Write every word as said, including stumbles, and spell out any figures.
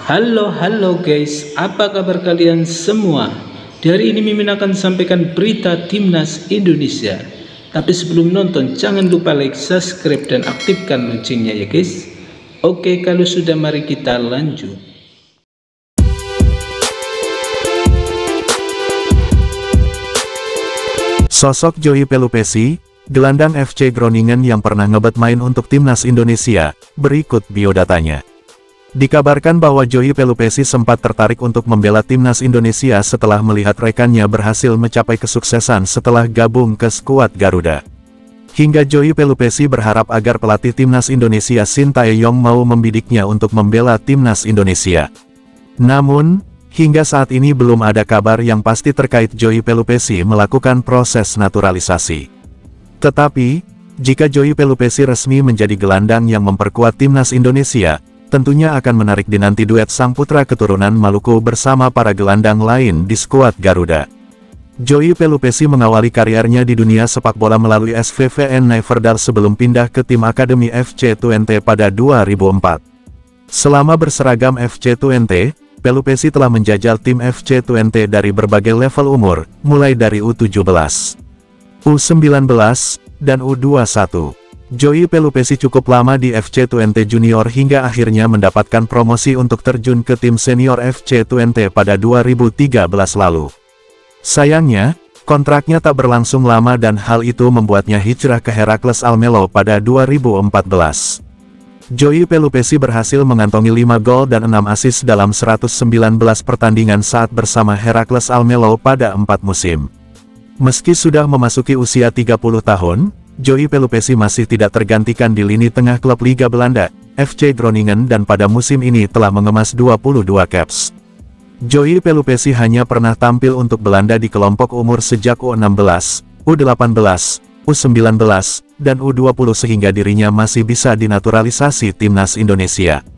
Halo halo guys, apa kabar kalian semua? Di hari ini Mimin akan sampaikan berita Timnas Indonesia. Tapi sebelum nonton jangan lupa like, subscribe dan aktifkan loncengnya ya guys. Oke, kalau sudah mari kita lanjut. Sosok Joey Pelupesi, gelandang F C Groningen yang pernah ngebet main untuk Timnas Indonesia, berikut biodatanya. Dikabarkan bahwa Joey Pelupesi sempat tertarik untuk membela Timnas Indonesia setelah melihat rekannya berhasil mencapai kesuksesan setelah gabung ke skuad Garuda. Hingga Joey Pelupesi berharap agar pelatih Timnas Indonesia Shin Tae-yong mau membidiknya untuk membela Timnas Indonesia. Namun, hingga saat ini belum ada kabar yang pasti terkait Joey Pelupesi melakukan proses naturalisasi. Tetapi, jika Joey Pelupesi resmi menjadi gelandang yang memperkuat Timnas Indonesia, tentunya akan menarik dinanti duet sang putra keturunan Maluku bersama para gelandang lain di skuad Garuda. Joey Pelupesi mengawali karirnya di dunia sepak bola melalui S V V N Neverdal sebelum pindah ke tim akademi F C Twente pada dua ribu empat. Selama berseragam F C Twente, Pelupesi telah menjajal tim F C Twente dari berbagai level umur, mulai dari U tujuh belas, U sembilan belas, dan U dua puluh satu. Joey Pelupesi cukup lama di F C Twente Junior hingga akhirnya mendapatkan promosi untuk terjun ke tim senior F C Twente pada dua ribu tiga belas lalu. Sayangnya, kontraknya tak berlangsung lama dan hal itu membuatnya hijrah ke Heracles Almelo pada dua ribu empat belas. Joey Pelupesi berhasil mengantongi lima gol dan enam assist dalam seratus sembilan belas pertandingan saat bersama Heracles Almelo pada empat musim. Meski sudah memasuki usia tiga puluh tahun, Joey Pelupesi masih tidak tergantikan di lini tengah klub Liga Belanda, F C Groningen, dan pada musim ini telah mengemas dua puluh dua caps. Joey Pelupesi hanya pernah tampil untuk Belanda di kelompok umur sejak U enam belas, U delapan belas, U sembilan belas, dan U dua puluh sehingga dirinya masih bisa dinaturalisasi Timnas Indonesia.